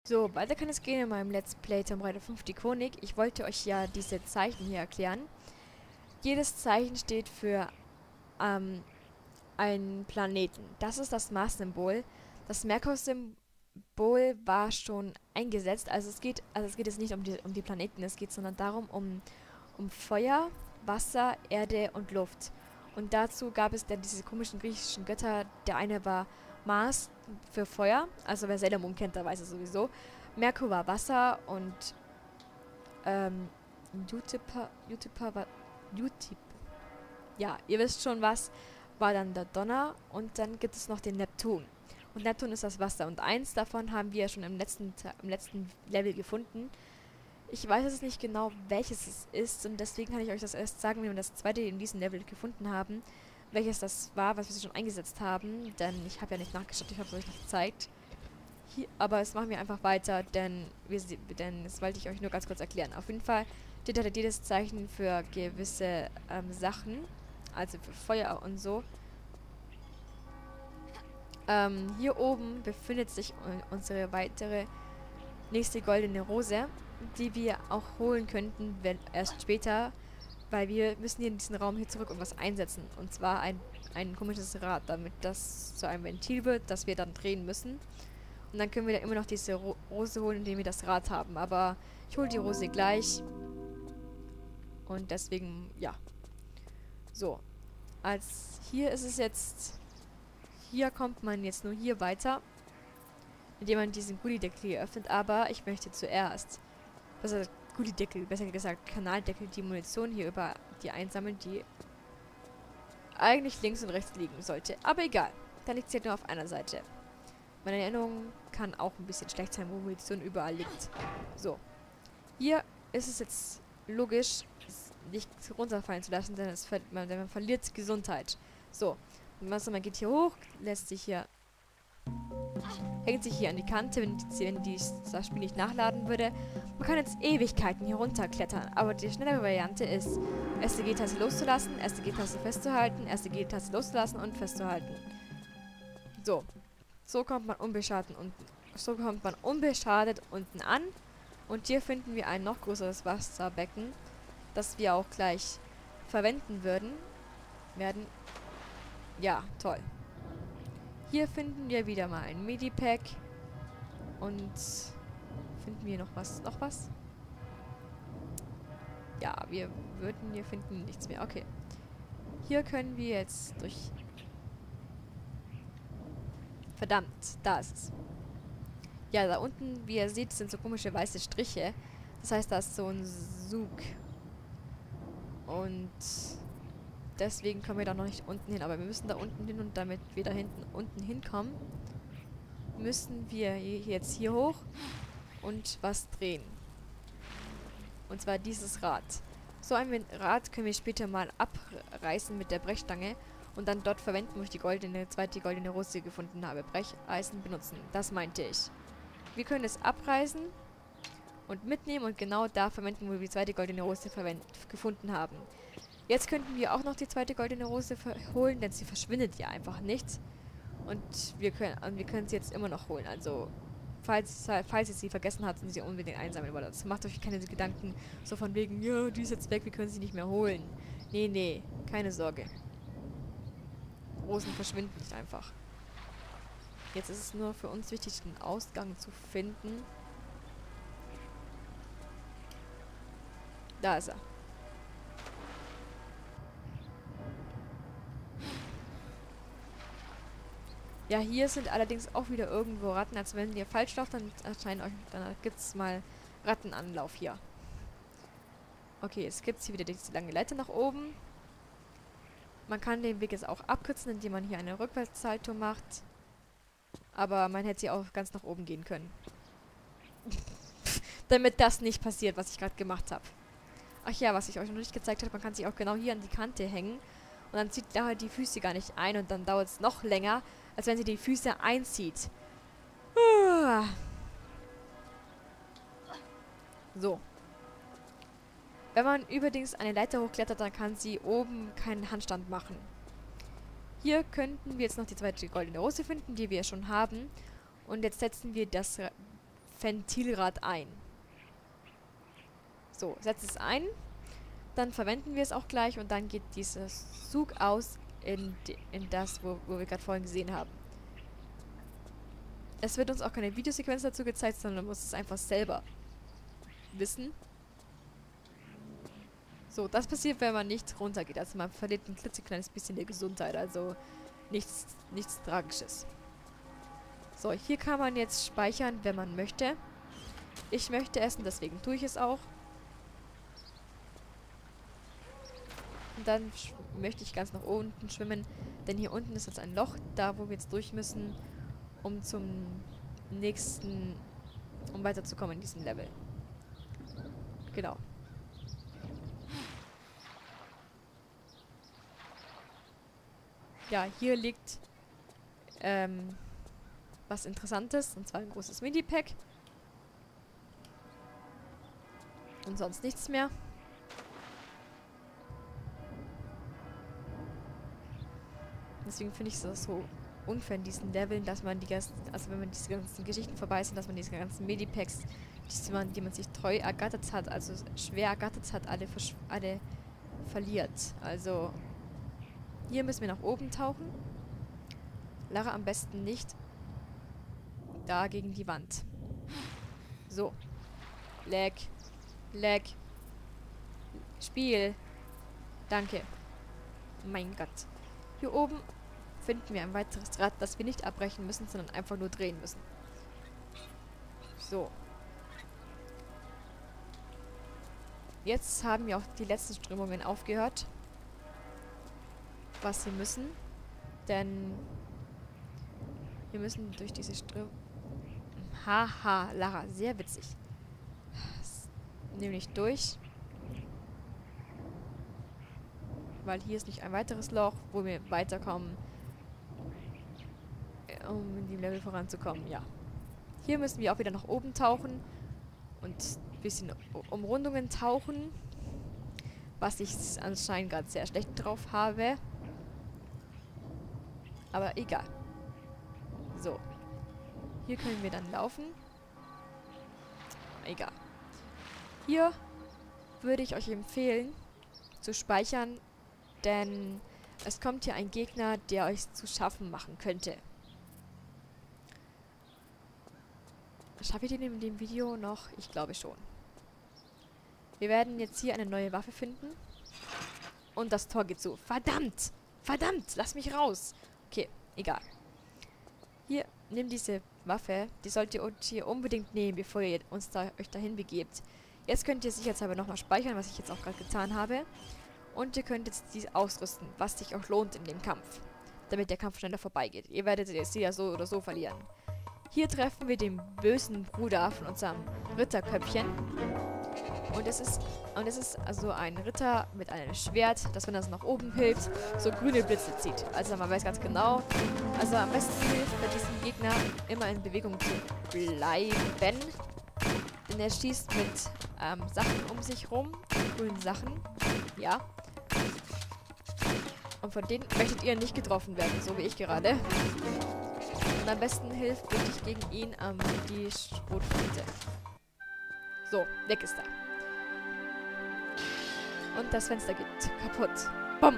So, weiter kann es gehen in meinem Let's Play Tomb Raider 5 die Chronik. Ich wollte euch ja diese Zeichen hier erklären. Jedes Zeichen steht für einen Planeten. Das ist das Mars-Symbol. Das Merkur-Symbol war schon eingesetzt. Also es geht jetzt nicht um die Planeten, es geht sondern darum um Feuer, Wasser, Erde und Luft. Und dazu gab es dann diese komischen griechischen Götter. Der eine war Mars für Feuer, also wer Sailor Moon kennt, der weiß es sowieso. Merkur war Wasser und ähm, Jupiter war ja, ihr wisst schon was, war dann der Donner und dann gibt es noch den Neptun. Und Neptun ist das Wasser und eins davon haben wir schon im letzten Level gefunden. Ich weiß jetzt nicht genau, welches es ist und deswegen kann ich euch das erst sagen, wenn wir das zweite in diesem Level gefunden haben, welches das war, was wir schon eingesetzt haben, denn ich habe ja nicht nachgeschaut, ich habe es euch nicht gezeigt. Hier, aber es machen wir einfach weiter, denn das wollte ich euch nur ganz kurz erklären. Auf jeden Fall steht halt jedes Zeichen für gewisse Sachen, also für Feuer und so. Hier oben befindet sich unsere weitere nächste goldene Rose, die wir auch holen könnten, wenn erst später, weil wir müssen hier in diesen Raum hier zurück und was einsetzen. Und zwar ein komisches Rad, damit das zu einem Ventil wird, das wir dann drehen müssen. Und dann können wir da immer noch diese Rose holen, indem wir das Rad haben. Aber ich hole die Rose gleich. Und deswegen, ja. So. Hier ist es jetzt... Hier kommt man jetzt nur hier weiter, indem man diesen Gullideckel hier öffnet. Aber ich möchte zuerst... Also Gullideckel, besser gesagt Kanaldeckel, die Munition hier über die einsammeln, die eigentlich links und rechts liegen sollte. Aber egal. Dann liegt sie halt nur auf einer Seite. Meine Erinnerung kann auch ein bisschen schlecht sein, wo Munition überall liegt. So. Hier ist es jetzt logisch, es nicht runterfallen zu lassen, denn man verliert Gesundheit. So. Und man geht hier hoch, hängt sich hier an die Kante, wenn das Spiel nicht nachladen würde. Man kann jetzt Ewigkeiten hier runterklettern, aber die schnellere Variante ist, erste G-Taste loszulassen, erste G-Taste festzuhalten, erste G-Taste loszulassen und festzuhalten. So. So kommt man unbeschadet unten an. Und hier finden wir ein noch größeres Wasserbecken, das wir auch gleich verwenden werden. Ja, toll. Hier finden wir wieder mal ein Medipack. Und finden wir noch was? Ja, wir finden nichts mehr. Okay. Hier können wir jetzt durch... Verdammt, da ist es. Ja, da unten, wie ihr seht, sind so komische weiße Striche. Das heißt, da ist so ein Sug. Und deswegen kommen wir da noch nicht unten hin. Aber wir müssen da unten hin und damit wir da unten hinkommen, müssen wir jetzt hier hoch und was drehen. Und zwar dieses Rad. So ein Rad können wir später mal abreißen mit der Brechstange und dann dort verwenden, wo ich die zweite goldene Rose gefunden habe. Brecheisen benutzen. Das meinte ich. Wir können es abreißen und mitnehmen und genau da verwenden, wo wir die zweite goldene Rose gefunden haben. Jetzt könnten wir auch noch die zweite goldene Rose holen, denn sie verschwindet ja einfach nicht. Und wir können sie jetzt immer noch holen. Also, falls ihr sie vergessen habt, sind sie unbedingt einsammeln. Aber das macht euch keine Gedanken so von wegen, ja, die ist jetzt weg, wir können sie nicht mehr holen. Nee, keine Sorge. Rosen verschwinden nicht einfach. Jetzt ist es nur für uns wichtig, den Ausgang zu finden. Da ist er. Ja, hier sind allerdings auch wieder irgendwo Ratten. Also wenn ihr falsch lauft, dann gibt es mal Rattenanlauf hier. Okay, jetzt gibt es hier wieder diese lange Leiter nach oben. Man kann den Weg jetzt auch abkürzen, indem man hier eine Rückwärtssalto macht. Aber man hätte sie auch ganz nach oben gehen können. Damit das nicht passiert, was ich gerade gemacht habe. Ach ja, was ich euch noch nicht gezeigt habe, man kann sich auch genau hier an die Kante hängen. Und dann zieht er halt die Füße gar nicht ein und dann dauert es noch länger, als wenn sie die Füße einzieht. So. Wenn man übrigens eine Leiter hochklettert, dann kann sie oben keinen Handstand machen. Hier könnten wir jetzt noch die zweite goldene Rose finden, die wir schon haben. Und jetzt setzen wir das Ventilrad ein. So, setzt es ein. Dann verwenden wir es auch gleich und dann geht dieser Zug aus in das, wo wir gerade vorhin gesehen haben. Es wird uns auch keine Videosequenz dazu gezeigt, sondern man muss es einfach selber wissen. So, das passiert, wenn man nicht runtergeht. Also man verliert ein klitzekleines bisschen der Gesundheit. Also nichts Tragisches. So, hier kann man jetzt speichern, wenn man möchte. Ich möchte essen, deswegen tue ich es auch. Und dann möchte ich ganz nach unten schwimmen. Denn hier unten ist jetzt ein Loch, da wo wir jetzt durch müssen, um zum nächsten, um weiterzukommen in diesem Level. Genau. Ja, hier liegt was Interessantes, und zwar ein großes Minipack. Und sonst nichts mehr. Deswegen finde ich es so unfair in diesen Leveln, dass man die ganzen, also wenn man diese ganzen Geschichten vorbei sind, dass man diese ganzen Medipacks, die man sich treu ergattert hat, also schwer ergattert hat, alle verliert. Also hier müssen wir nach oben tauchen. Lara am besten nicht da gegen die Wand. So. Lag. Spiel. Danke. Mein Gott. Hier oben finden wir ein weiteres Rad, das wir nicht abbrechen müssen, sondern einfach nur drehen müssen. So. Jetzt haben wir auch die letzten Strömungen aufgehört. Was wir müssen. Denn wir müssen durch diese Strömung... Haha, Lara, sehr witzig. Nämlich durch. Weil hier ist nicht ein weiteres Loch, wo wir weiterkommen, um in dem Level voranzukommen. Ja. Hier müssen wir auch wieder nach oben tauchen und ein bisschen Umrundungen tauchen, was ich anscheinend gerade sehr schlecht drauf habe. Aber egal. So. Hier können wir dann laufen. Egal. Hier würde ich euch empfehlen, zu speichern, denn es kommt hier ein Gegner, der euch zu schaffen machen könnte. Schaffe ich den in dem Video noch? Ich glaube schon. Wir werden jetzt hier eine neue Waffe finden. Und das Tor geht zu. Verdammt! Verdammt! Lass mich raus! Okay, egal. Hier, nimm diese Waffe. Die sollt ihr hier unbedingt nehmen, bevor ihr euch dahin begebt. Jetzt könnt ihr sicherheitshalber nochmal speichern, was ich jetzt auch gerade getan habe. Und ihr könnt jetzt dies ausrüsten, was sich auch lohnt in dem Kampf. Damit der Kampf schneller vorbeigeht. Ihr werdet sie ja so oder so verlieren. Hier treffen wir den bösen Bruder von unserem Ritterköpfchen. Und es ist also ein Ritter mit einem Schwert, das, wenn er es nach oben hilft, so grüne Blitze zieht. Also man weiß ganz genau. Also am besten hilft bei diesem Gegner immer in Bewegung zu bleiben. Denn er schießt mit Sachen um sich rum. Grünen Sachen. Ja. Und von denen möchtet ihr nicht getroffen werden, so wie ich gerade. Und am besten hilft wirklich gegen ihn die Schrotflinte. So, weg ist er. Und das Fenster geht kaputt. Bumm!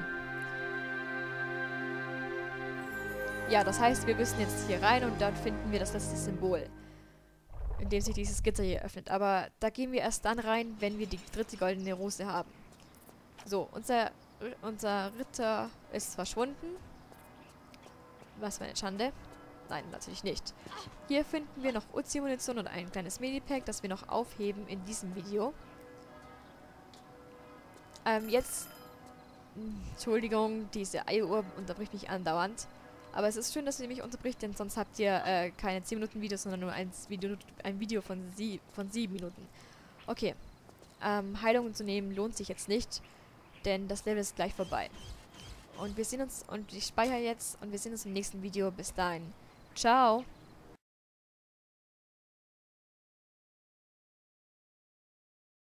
Ja, das heißt, wir müssen jetzt hier rein und dann finden wir das letzte Symbol, in dem sich dieses Gitter hier öffnet. Aber da gehen wir erst dann rein, wenn wir die 3. goldene Rose haben. So, unser Ritter ist verschwunden. Was für eine Schande. Nein, natürlich nicht. Hier finden wir noch Uzi-Munition und ein kleines Medipack, das wir noch aufheben in diesem Video. Jetzt... Entschuldigung, diese Eieruhr unterbricht mich andauernd. Aber es ist schön, dass sie mich unterbricht, denn sonst habt ihr keine 10 Minuten Videos, sondern nur ein Video von 7 Minuten. Okay. Heilungen zu nehmen lohnt sich jetzt nicht, denn das Level ist gleich vorbei. Und wir sehen uns, und ich speichere jetzt, und wir sehen uns im nächsten Video. Bis dahin. Ciao!